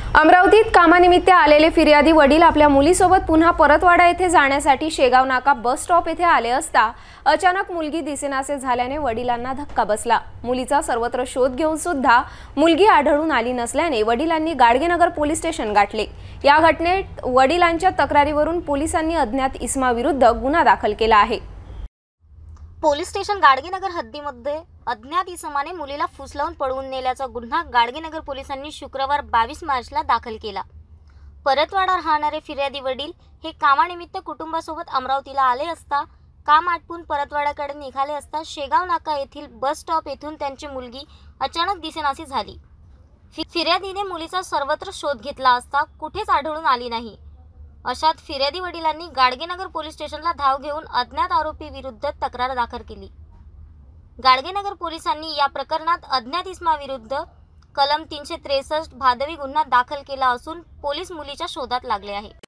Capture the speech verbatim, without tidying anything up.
अमरावतीत कामानिमित्त आलेले फिर्यादी वडील आपल्या मुलीसोबत पुन्हा परतवाडा येथे जाण्यासाठी शेगाव नाका बस स्टॉप येथे आले असता अचानक मुलगी दिसेनासे झाल्याने वडिलांना धक्का बसला। मुलीचा सर्वत्र शोध घेऊन सुद्धा मुलगी आढळून आली नसल्याने वडिलांनी गाडगेनगर पोलीस स्टेशन गाठले। या घटनेत वडिलांच्या तक्रारीवरून पोलिसांनी अज्ञात इसमाविरुद्ध गुन्हा दाखल केला आहे। पोलीस स्टेशन गाडगेनगर हद्दीमध्ये अज्ञात इसमाने मुलीला फुसलावून पळवून नेल्याचा गुन्हा गाडगेनगर पोलिसांनी शुक्रवार बावीस मार्चला दाखल केला। परतवाडा राहणारे फिर्यादी वडील हे कामानिमित्त कुटुंबासोबत अमरावतीला आले असता काम आटपून परतवाड्याकडे निघाले असता शेगाव नाका येथील बस स्टॉप येथून त्यांची मुलगी अचानक दिसेनाशी झाली। फिर्यादीने मुलीचा सर्वत्र शोध घेतला असता कुठेच आढळून आली नाही। अशात फिर्यादी वडिलांनी गाडगेनगर पोलीस स्टेशनला धाव घेऊन अज्ञात आरोपी विरुद्ध तक्रार दाखल केली। गाडगेनगर पोलिसांनी या प्रकरणात अज्ञात इसमाविरुद्ध कलम तीनशे त्रेसष्ट भादवी गुन्हा दाखल केला असून पोलीस मुलीच्या शोधात लागले आहे।